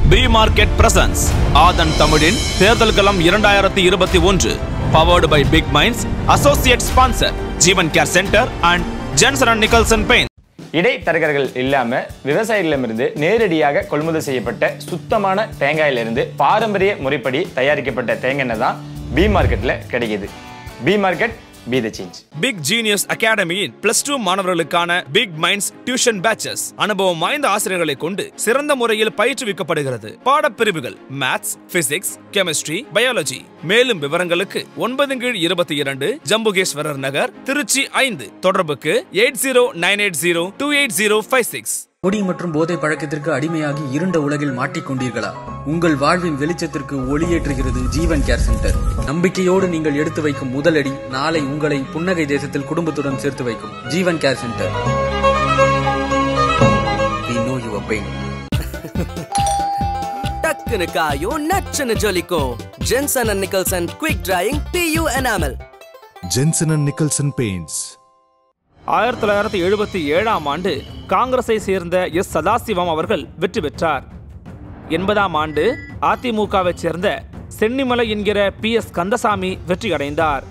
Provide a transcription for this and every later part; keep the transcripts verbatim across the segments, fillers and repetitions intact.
B Market presents ஆதன் தமிழின் தேர்தல் களம் இரண்டாயிரத்து இருபத்தி ஒன்று powered by Big Minds, associate sponsor Jeevan care centre and Johnson and Nicholson Paint. இடைத்தரகர்கள் இல்லாம விவசாயிகளிடமிருந்து நேரடியாக கொள்முதல் செய்யப்பட்ட சுத்தமான தேங்காயிலிருந்து பாரம்பரிய முறைப்படி தயாரிக்கப்பட்ட தேங்காய் எண்ணெய் தான் B மார்க்கெட்ல கிடைக்குது. B market Be the change. Big Genius Academy in plus two மாணவர்களுக்கான Big Minds tuition batches அனுபவம் வாய்ந்த ஆசிரியர்களை கொண்டு சிறந்த முறையில் பயிற்றுவிக்கப்படுகிறது. பாடப்பிரிவுகள் Maths, Physics, Chemistry, Biology. மேலும் விவரங்களுக்கு ஒன்பது கீழ் இருபத்தி இரண்டு ஜம்புகேஸ்வரர் நகர், திருச்சி ஐந்து. தொடர்புக்கு eight zero nine eight zero two eight zero five six. குடி மற்றும் போதை பழக்கத்திற்கு அடிமையாகி இருண்ட உலகில் மாட்டிக்கொண்டீர்களா? உங்கள் வாழ்வின் வெளிச்சத்திற்கு ஒளியேற்றுகிறது ஜீவன் கேர் சென்டர். நம்பிக்கையோடு நீங்கள் எடுத்து வைக்கும் முதலடி நாளை உங்களை புன்னகை தேசத்தில் குடும்பத்துடன் சேர்த்து வைக்கும். Jeevan care centre. We know your pain. டக்குனு காயும் நச்சுன்னு ஜொலிக்கும். Johnson and Nicholson Quick Drying P U Enamel. Johnson and Nicholson Paints. ஆயிரத்தி தொள்ளாயிரத்தி எழுபத்தி ஏழாம் ஆண்டு காங்கிரஸை சேர்ந்த எஸ் சதாசிவம் அவர்கள் வெற்றி பெற்றார். எண்பதாம் ஆண்டு அதிமுகவை சேர்ந்த சென்னிமலை என்கிற பி எஸ் கந்தசாமி வெற்றி அடைந்தார்.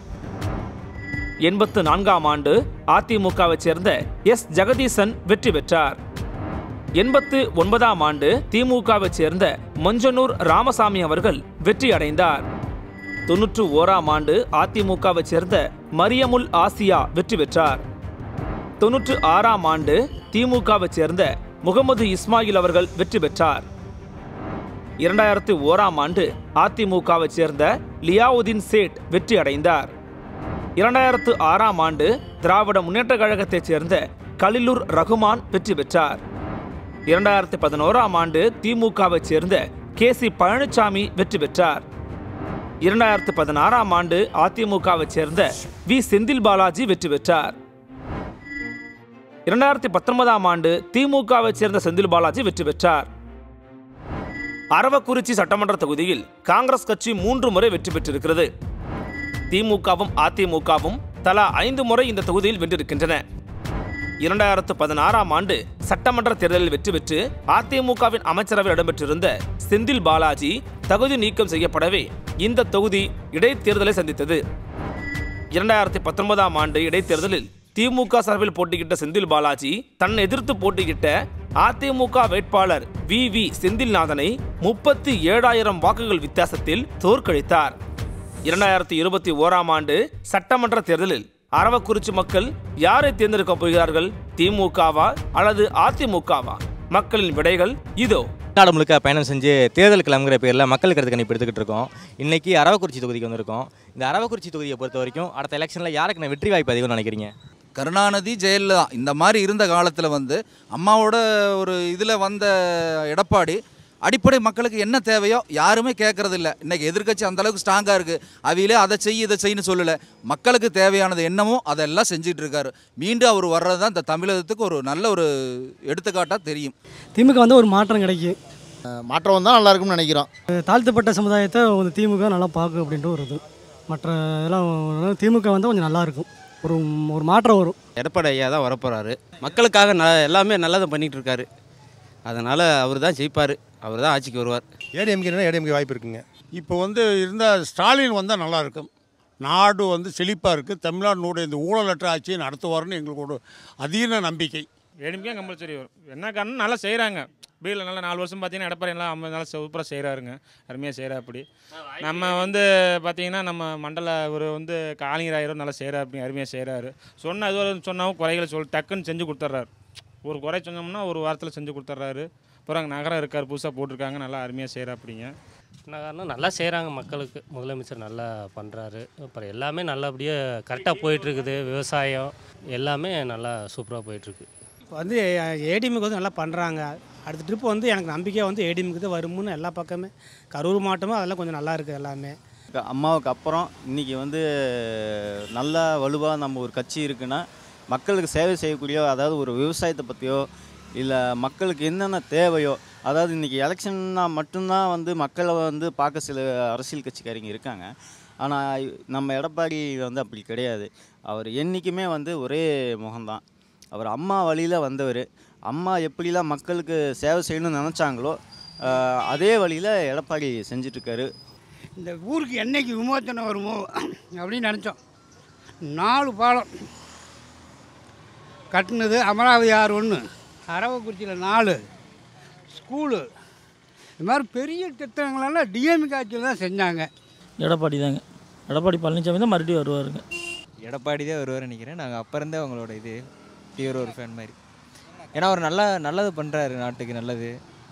எண்பத்து நான்காம் ஆண்டு அதிமுகவை சேர்ந்த எஸ் ஜெகதீசன் வெற்றி பெற்றார். எண்பத்து ஒன்பதாம் ஆண்டு திமுகவை சேர்ந்த மஞ்சனூர் ராமசாமி அவர்கள் வெற்றி அடைந்தார். தொன்னூற்று ஓராம் ஆண்டு அதிமுகவை சேர்ந்த மரியமுல் ஆசியா வெற்றி பெற்றார். தொன்னூற்று ஆறாம் ஆண்டு திமுகவை சேர்ந்த முகமது இஸ்மாயில் அவர்கள் வெற்றி பெற்றார். இரண்டாயிரத்து ஓராம் ஆண்டு அதிமுகவை சேர்ந்த லியாவுதீன் சேட் வெற்றி அடைந்தார். இரண்டாயிரத்து ஆறாம் ஆண்டு திராவிட முன்னேற்ற கழகத்தைச் சேர்ந்த கலிலுர் ரகுமான் வெற்றி பெற்றார். இரண்டாயிரத்து பதினோராம் ஆண்டு திமுகவை சேர்ந்த கே சி பழனிசாமி வெற்றி பெற்றார். இரண்டாயிரத்து பதினாறாம் ஆண்டு அதிமுகவை சேர்ந்த வி செந்தில் பாலாஜி வெற்றி பெற்றார். இரண்டாயிரத்தி பத்தொன்பதாம் ஆண்டு திமுகவை சேர்ந்த செந்தில் பாலாஜி வெற்றி பெற்றார். அரவக்குறிச்சி சட்டமன்ற தொகுதியில் காங்கிரஸ் கட்சி மூன்று முறை வெற்றி பெற்றிருக்கிறது. திமுகவும் அதிமுகவும் தலா ஐந்து முறை இந்த தொகுதியில் வென்றிருக்கின்றன. இரண்டாயிரத்து பதினாறாம் ஆண்டு சட்டமன்ற தேர்தலில் வெற்றி பெற்று அதிமுகவின் அமைச்சரவையில் இடம்பெற்றிருந்த செந்தில் பாலாஜி தகுதி நீக்கம் செய்யப்படவே இந்த தொகுதி இடைத்தேர்தலை சந்தித்தது. இரண்டாயிரத்தி பத்தொன்பதாம் ஆண்டு இடைத்தேர்தலில் திமுக சார்பில் போட்டியிட்ட செந்தில் பாலாஜி தன்னை எதிர்த்து போட்டியிட்ட அதிமுக வேட்பாளர் வி வி செந்தில்நாதனை முப்பத்தி ஏழாயிரம் வாக்குகள் வித்தியாசத்தில் தோற்கடித்தார். இரண்டாயிரத்தி இருபத்தி ஓராம் ஆண்டு சட்டமன்ற தேர்தலில் அரவக்குறிச்சி மக்கள் யாரை தேர்ந்தெடுக்கப் போகிறார்கள்? திமுகவா அல்லது அதிமுகவா? மக்களின் விடைகள் இதோ. நாடு முழுக்க பயணம் செஞ்சு தேர்தல் கிளம்புகிற பேரில் மக்கள் கருத்து கணிப்பு எடுத்துக்கிட்டு இருக்கோம். இன்றைக்கி அரவக்குறிச்சி தொகுதிக்கு வந்திருக்கோம். இந்த அரவக்குறிச்சி தொகுதியை பொறுத்த வரைக்கும் அடுத்த எலெக்ஷனில் யாருக்கு நான் வெற்றி வாய்ப்பு அதிகம்னு நினைக்கிறீங்க? கருணாநிதி, ஜெயலலிதா இந்த மாதிரி இருந்த காலத்தில் வந்து அம்மாவோட ஒரு இதில் வந்த எடப்பாடி அடிப்படை மக்களுக்கு என்ன தேவையோ யாருமே கேட்கறதில்ல. இன்றைக்கி எதிர்கட்சி அந்தளவுக்கு ஸ்ட்ராங்காக இருக்குது. அவையிலே அதை செய்ய இதை செய்யன்னு சொல்லலை. மக்களுக்கு தேவையானது என்னமோ அதெல்லாம் செஞ்சுட்டு இருக்காரு. மீண்டும் அவர் வர்றது தான் இந்த தமிழகத்துக்கு ஒரு நல்ல ஒரு எடுத்துக்காட்டாக தெரியும். திமுக வந்து ஒரு மாற்றம் கிடைக்கும். மாற்றம் வந்தால் நல்லா இருக்கும்னு நினைக்கிறோம். தாழ்த்தப்பட்ட சமுதாயத்தை வந்து திமுக நல்லா பார்க்கும் அப்படின்ட்டு வருது. மற்ற இதெல்லாம் திமுக வந்து கொஞ்சம் நல்லாயிருக்கும். ஒரு ஒரு மாற்றம் வரும். எடப்பாடி ஐயா தான் வரப்போகிறாரு. மக்களுக்காக ந எல்லாமே நல்லதை பண்ணிகிட்டு இருக்காரு. அதனால் அவர் தான் ஜெயிப்பார். அவர் தான் ஆட்சிக்கு வருவார். ஏடிஎம்கே ஏடிஎம்கே வாய்ப்பு இருக்குங்க. இப்போ வந்து இருந்தால் ஸ்டாலின் வந்தால் நல்லாயிருக்கும். நாடு வந்து செழிப்பாக இருக்குது. தமிழ்நாடுனுடைய இந்த ஊழலற்ற ஆட்சியை நடத்துவார்னு எங்களுக்கு ஒரு அதீன நம்பிக்கை. ஏடிஎம்கே கம்பல்சரி வரும். என்ன காரணம், நல்லா செய்கிறாங்க. பியில் நல்லா நாலு வருஷம் பார்த்தீங்கன்னா எடப்பாடி எல்லாம் ஐம்பது நாள் சூப்பராக செய்கிறாருங்க. அருமையாக செய்கிறா. அப்படி நம்ம வந்து பார்த்திங்கன்னா நம்ம மண்டல ஒரு வந்து காலிங்கர் ஆயிரம் நல்லா செய்கிறா. அப்படி அருமையாக செய்கிறாரு. சொன்ன இது சொன்னாவும் குறைகளை சொல் டக்குன்னு செஞ்சு கொடுத்துட்றாரு. ஒரு குறை சொன்னோம்னா ஒரு வாரத்தில் செஞ்சு கொடுத்துட்றாரு. அப்புறம் அங்கே நகரம் இருக்கார், புதுசாக போட்டிருக்காங்க, நல்லா அருமையாக செய்கிறா. அப்படிங்க என்ன காரணம், நல்லா செய்கிறாங்க மக்களுக்கு. முதலமைச்சர் நல்லா பண்ணுறாரு. அப்புறம் எல்லாமே நல்லபடியாக கரெக்டாக போயிட்டுருக்குது. விவசாயம் எல்லாமே நல்லா சூப்பராக போயிட்டுருக்கு. இப்போ வந்து ஏடிஎம்க்கு வந்து நல்லா பண்ணுறாங்க. அடுத்த ட்ரிப்பு வந்து எனக்கு நம்பிக்கையாக வந்து ஏடிஎம்க்கு தான் வரும்னு எல்லா பக்கமே கரூர் மாவட்டமும் அதெல்லாம் கொஞ்சம் நல்லா இருக்குது. எல்லாமே அம்மாவுக்கு அப்புறம் இன்றைக்கி வந்து நல்ல வலுவாக நம்ம ஒரு கட்சி இருக்குன்னா மக்களுக்கு சேவை செய்யக்கூடிய, அதாவது ஒரு விவசாயத்தை பற்றியோ இல்லை மக்களுக்கு என்னென்ன தேவையோ, அதாவது இன்றைக்கி எலெக்ஷன்னா மட்டும்தான் வந்து மக்களை வந்து பார்க்க சில அரசியல் கட்சிக்காரங்க இருக்காங்க. ஆனால் நம்ம எடப்பாடி வந்து அப்படி கிடையாது. அவர் என்றைக்குமே வந்து ஒரே முகம்தான். அவர் அம்மா வழியில் வந்தவர். அம்மா எப்படிலாம் மக்களுக்கு சேவை செய்யணும்னு நினச்சாங்களோ அதே வழியில் எடப்பாடி செஞ்சிட்ருக்காரு. இந்த ஊருக்கு என்னைக்கு விமோச்சனம் வருமோ அப்படின்னு நினச்சோம். நாலு பாலம் கட்டினது அமராவதி ஆறு ஒன்று, அரவக்குறிச்சியில் நாலு ஸ்கூலு, இது மாதிரி பெரிய திட்டங்களெல்லாம் டிஎம்கே ஆட்சியில் தான் செஞ்சாங்க. எடப்பாடி தாங்க. எடப்பாடி பழனிசாமி தான் மறுபடியும் வருவாருங்க. எடப்பாடி தான் வருவார்னு நினைக்கிறேன். நாங்கள் அப்போ இருந்தே அவங்களோட இது தீவிர ஒரு ஃபேன் மாதிரி. ஏன்னா அவர் நல்லா நல்லது பண்ணுறாரு, நாட்டுக்கு நல்லது.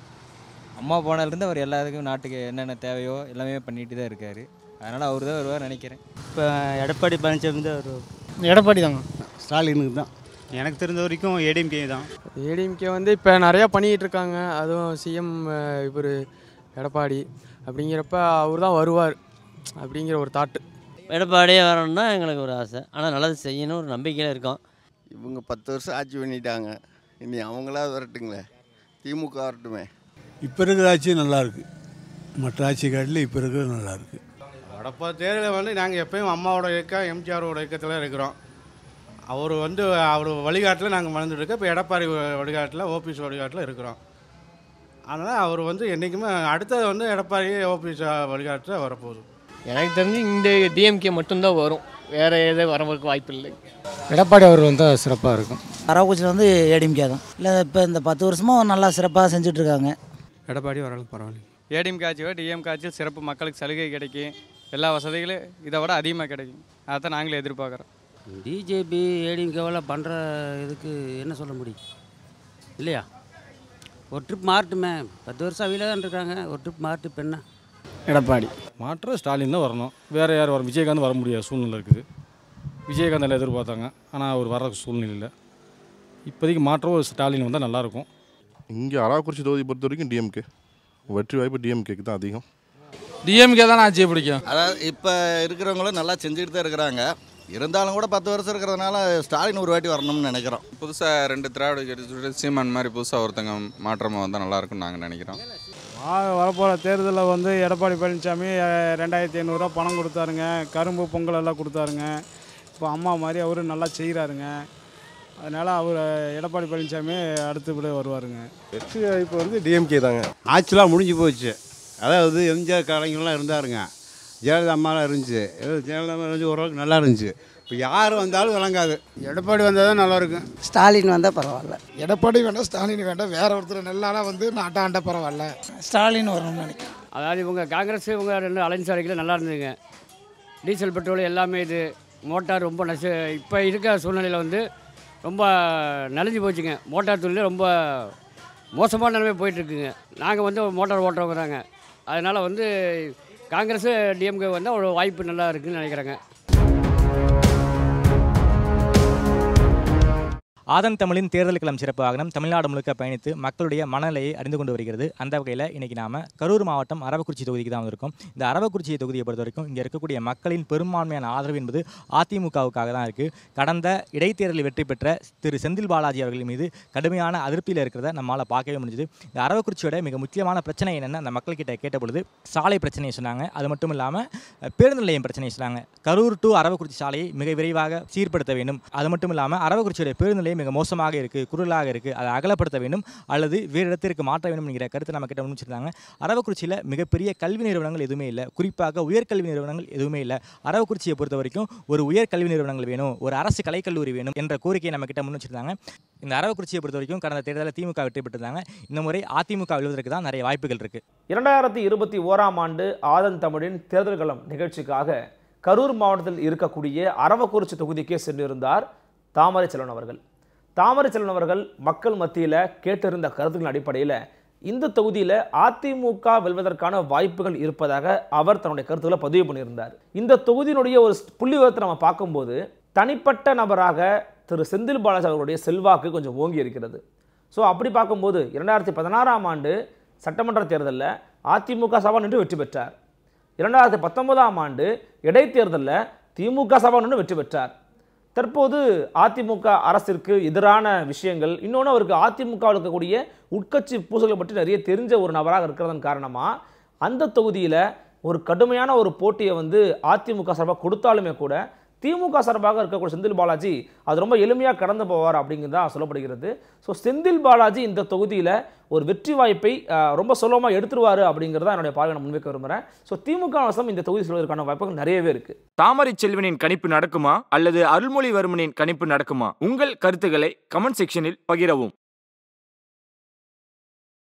அம்மா போனாலேருந்து அவர் எல்லாத்துக்கும் நாட்டுக்கு என்னென்ன தேவையோ எல்லாமே பண்ணிட்டு தான் இருக்கார். அதனால் அவர் தான் வருவார் நினைக்கிறேன். இப்போ எடப்பாடி பழனிசாமி தான் வருவார். எடப்பாடி தாங்க. ஸ்டாலினுக்கு தான். எனக்கு தெரிஞ்ச வரைக்கும் ஏடிஎம்கே தான். ஏடிஎம்கே வந்து இப்போ நிறையா பண்ணிக்கிட்டு இருக்காங்க. அதுவும் சிஎம் இவர் எடப்பாடி அப்படிங்கிறப்ப அவர் தான் வருவார் அப்படிங்கிற ஒரு தாட்டு. எடப்பாடியே வரணும்னா எங்களுக்கு ஒரு ஆசை. ஆனால் நல்லது செய்யணும் ஒரு நம்பிக்கையில் இருக்கோம். இவங்க பத்து வருஷம் ஆட்சி பண்ணிட்டாங்க, இனி அவங்களா வரட்டுங்களே, திமுக வரட்டுமே. இப்போ இருக்கிற ஆட்சி நல்லாயிருக்கு, மற்ற ஆட்சி காட்டில் இப்போ இருக்கிறது நல்லாயிருக்கு. வடப்பா தேர்தலில் வந்து நாங்கள் எப்பயும் அம்மாவோட இயக்கம் எம்ஜிஆரோட இயக்கத்தில் இருக்கிறோம். அவர் வந்து அவர் வழிகாட்டில் நாங்கள் வளர்ந்துட்டுருக்கோம். இப்போ எடப்பாடி வழிகாட்டில் ஓபிஎஸ் வழிகாட்டில் இருக்கிறோம். அதனால் அவர் வந்து என்றைக்குமே அடுத்தது வந்து எடப்பாடி ஓபிஎஸ் வழிகாட்டில் வரப்போகுது. எனக்கு தெரிஞ்சு இந்த டிஎம்கே மட்டும்தான் வரும், வேறு எதுவும் வரவங்களுக்கு வாய்ப்பு இல்லை. எடப்பாடி அவர் வந்தால் சிறப்பாக இருக்கும். அரவக்குறிச்சியில் வந்து ஏடிஎம்கே தான். இல்லை இப்போ இந்த பத்து வருஷமாக நல்லா சிறப்பாக செஞ்சுட்ருக்காங்க. எடப்பாடி வரலாம் பரவாயில்ல. ஏடிஎம்கே ஆட்சியோ டிஎம்கே ஆட்சியில் சிறப்பு மக்களுக்கு சலுகை கிடைக்கும், எல்லா வசதிகளும் இதை விட அதிகமாக கிடைக்கும். அதை தான் நாங்களே எதிர்பார்க்குறோம். பிஜேபி ஏடிஎம்கேவெல்லாம் பண்ணுற இதுக்கு என்ன சொல்ல முடியும் இல்லையா? ஒரு ட்ரிப் மாறட்டுமே. பத்து வருஷம் அவையில் தான் இருக்காங்க, ஒரு ட்ரிப் மாறட்டு இப்போ என்ன? எடப்பாடி மாற்ற ஸ்டாலின் தான் வரணும். வேறு யார் வர விஜயகாந்த் வர முடியாத சூழ்நிலை இருக்குது. விஜயகாந்த் எல்லாம் எதிர்பார்த்தாங்க, ஆனால் அவர் வர சூழ்நிலை இல்லை. இப்போதைக்கு மாற்றம் ஸ்டாலின் வந்தால் நல்லாயிருக்கும். இங்கே அரவக்குறிச்சி தொகுதி பொறுத்த வரைக்கும் டிஎம்கே வெற்றி வாய்ப்பு டிஎம்கேக்கு தான் அதிகம். டிஎம்கே தான் ஆட்சியை பிடிக்கும். அதாவது இப்போ இருக்கிறவங்களும் நல்லா செஞ்சுட்டு தான் இருக்கிறாங்க. இருந்தாலும் கூட பத்து வருஷம் இருக்கிறதுனால ஸ்டாலின் ஒரு வாட்டி வரணும்னு நினைக்கிறோம். புதுசாக ரெண்டு திராவிட கட்சி சீமான் மாதிரி புதுசாக ஒருத்தங்க மாற்றமாக வந்தால் நல்லாயிருக்கும்னு நாங்கள் நினைக்கிறோம். வரப்போகிற தேர்தலில் வந்து எடப்பாடி பழனிசாமி ரெண்டாயிரத்தி ஐநூறுரூவா பணம் கொடுத்தாருங்க, கரும்பு பொங்கல் எல்லாம் கொடுத்தாருங்க. இப்போ அம்மா மாதிரி அவர் நல்லா செய்கிறாருங்க. அதனால் அவர் எடப்பாடி பழனிசாமி அடுத்தபடியே வருவாருங்க. வெற்றி வாய்ப்பு வந்து டிஎம்கே தாங்க. ஆட்சிலாம் முடிஞ்சு போச்சு. அதாவது எம்ஜிஆர் கலைஞர்லாம் இருந்தாருங்க, ஜெயலலிதா அம்மாலாம் இருந்துச்சு. ஜெயலலிதா அம்மா இருந்துச்சு, ஓரளவுக்கு நல்லா இருந்துச்சு. இப்போ யார் வந்தாலும் விளங்காது. எடப்பாடி வந்தால் தான் நல்லாயிருக்கும். ஸ்டாலின் வந்தால் பரவாயில்ல. எடப்பாடி வேண்டாம், ஸ்டாலின் வேண்டாம், வேற ஒருத்தர் நல்லாலாம் வந்து நாட்டை ஆண்ட பரவாயில்ல. ஸ்டாலின் வரணும்னு நினைக்கிறேன். அதாவது இவங்க காங்கிரஸ் இவங்க ரெண்டு அலைன்ஸ் அடிக்கல நல்லா இருந்ததுங்க. டீசல் பெட்ரோல் எல்லாமே இது மோட்டார் ரொம்ப நசு இப்போ இருக்க சூழ்நிலையில் வந்து ரொம்ப நலிஞ்சு போச்சுங்க. மோட்டார் தொழில் ரொம்ப மோசமான நிலைமை போயிட்டுருக்குங்க. நாங்கள் வந்து மோட்டார் ஓட்டுறவங்க தாங்க. அதனால் வந்து காங்கிரஸ் டிஎம்கே வந்தால் ஒரு வாய்ப்பு நல்லா இருக்குதுன்னு நினைக்கிறேங்க. ஆதன் தமிழின் தேர்தல் களம் சிறப்பு வாகனம் தமிழ்நாடு முழுக்க பயணித்து மக்களுடைய மனநிலையை அறிந்து கொண்டு வருகிறது. அந்த வகையில் இன்றைக்கி நாம் கரூர் மாவட்டம் அரவக்குறிச்சி தொகுதிக்கு தான் வந்திருக்கோம். இந்த அரவக்குறிச்சி தொகுதியை பொறுத்த வரைக்கும் இங்கே இருக்கக்கூடிய மக்களின் பெரும்பான்மையான ஆதரவு என்பது அதிமுகவுக்காக தான் இருக்குது. கடந்த இடைத்தேர்தலில் வெற்றி பெற்ற திரு செந்தில் பாலாஜி அவர்கள் மீது கடுமையான அதிருப்தியில் இருக்கிறத நம்மளால் பார்க்கவே முடிஞ்சுது. இந்த அரவக்குறிச்சியோட மிக முக்கியமான பிரச்சனை என்னென்னு அந்த மக்கள்கிட்ட கேட்ட பொழுது சாலை பிரச்சனையை சொன்னாங்க. அது மட்டும் இல்லாமல் பேருந்து நிலையம் பிரச்சனையை சொன்னாங்க. கரூர் டு அரவக்குறிச்சி சாலையை மிக விரைவாக சீர்படுத்த வேண்டும். அது மட்டும் இல்லாமல் அரவக்குறிச்சியோட பேருந்து நிலையம் மிக மோசமாக இருக்குது, குரலாக இருக்குது, அதை அகலப்படுத்த வேண்டும் அல்லது வேறு இடத்திற்கு மாற்ற வேண்டும் என்கிற கருத்தை நம்ம கிட்ட முன்வச்சிருந்தாங்க. அரவக்குறிச்சியில் மிகப்பெரிய கல்வி நிறுவனங்கள் எதுவுமே இல்லை, குறிப்பாக உயர்கல்வி நிறுவனங்கள் எதுவுமே இல்லை. அரவக்குறிச்சியை பொறுத்த வரைக்கும் ஒரு உயர்கல்வி நிறுவனங்கள் வேணும், ஒரு அரசு கலைக்கல்லூரி வேணும் என்ற கோரிக்கையை நம்ம கிட்ட முன் வச்சிருந்தாங்க. இந்த அரவக்குறிச்சியை பொறுத்த வரைக்கும் கடந்த தேர்தலில் திமுக வெற்றி பெற்றிருந்தாங்க. இந்த முறை அதிமுக வெல்வதற்கு தான் நிறைய வாய்ப்புகள் இருக்குது. இரண்டாயிரத்தி இருபத்தி ஓராம் ஆண்டு ஆதன் தமிழின் தேர்தல் களம் நிகழ்ச்சிக்காக கரூர் மாவட்டத்தில் இருக்கக்கூடிய அரவக்குறிச்சி தொகுதிக்கே சென்றிருந்தார் தாமரை செல்வன் அவர்கள். தாமரை செல்வன் அவர்கள் மக்கள் மத்தியில் கேட்டிருந்த கருத்துக்களின் அடிப்படையில் இந்த தொகுதியில் அதிமுக வெல்வதற்கான வாய்ப்புகள் இருப்பதாக அவர் தன்னுடைய கருத்துக்களை பதிவு பண்ணியிருந்தார். இந்த தொகுதியினுடைய ஒரு புள்ளி விவரத்தை நம்ம பார்க்கும்போது தனிப்பட்ட நபராக திரு செந்தில் பாலாஜி அவர்களுடைய செல்வாக்கு கொஞ்சம் ஓங்கி இருக்கிறது. ஸோ அப்படி பார்க்கும்போது இரண்டாயிரத்தி பதினாறாம் ஆண்டு சட்டமன்ற தேர்தலில் அதிமுக சபா நின்று வெற்றி பெற்றார். இரண்டாயிரத்தி பத்தொன்பதாம் ஆண்டு இடைத்தேர்தலில் திமுக சபா நின்று வெற்றி பெற்றார். தற்போது அதிமுக அரசிற்கு எதிரான விஷயங்கள், இன்னொன்று அவருக்கு அதிமுகவில் இருக்கக்கூடிய உட்கட்சி பூசல்களை பற்றி நிறைய தெரிஞ்ச ஒரு நபராக இருக்கிறதன் காரணமாக அந்த தொகுதியில் ஒரு கடுமையான ஒரு போட்டியை வந்து அதிமுக சார்பாக கொடுத்தாலுமே கூட திமுக சார்பாக இருக்கக்கூடிய செந்தில் பாலாஜி அது ரொம்ப எளிமையாக கடந்து போவார் அப்படிங்கிறதா சொல்லப்படுகிறது. ஸோ செந்தில் பாலாஜி இந்த தொகுதியில் ஒரு வெற்றி வாய்ப்பை ரொம்ப சுலபமாக எடுத்துருவார் அப்படிங்கிறதா என்னுடைய பார்வை நான் முன்வைக்க விரும்புகிறேன். ஸோ திமுக வசம் இந்த தொகுதி சொல்வதற்கான வாய்ப்புகள் நிறையவே இருக்குது. தாமரை செல்வனின் கணிப்பு நடக்குமா அல்லது அருள்மொழிவர்மனின் கணிப்பு நடக்குமா? உங்கள் கருத்துக்களை கமெண்ட் செக்ஷனில் பகிரவும்.